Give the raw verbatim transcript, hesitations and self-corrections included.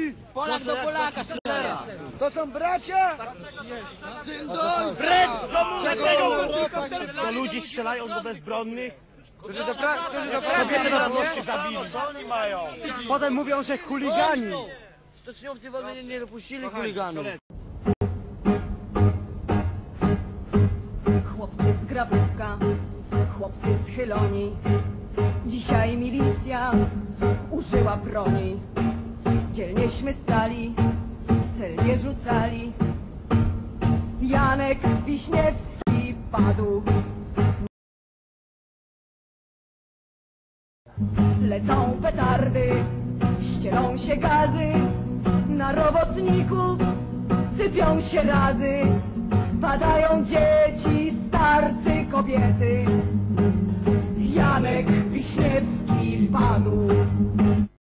Polak do Polaka strzela. To są bracia? Syn do ojca! Precz! Dlaczego? Do ludzi strzelają, do bezbronnych. Którzy do pracy, którzy do pracy Kobiety idą, na nie? włości zabili. Co oni mają? Potem mówią, że chuligani. Stoczniowcy w ogóle nie, nie dopuścili chuliganów. Chłopcy z Grabówka, chłopcy z Chyloni. Dzisiaj milicja użyła broni. Dzielnieśmy stali, celnie rzucali. Janek Wiśniewski padł. Lecą petardy, ścielą się gazy. Na robotników sypią się razy. Padają dzieci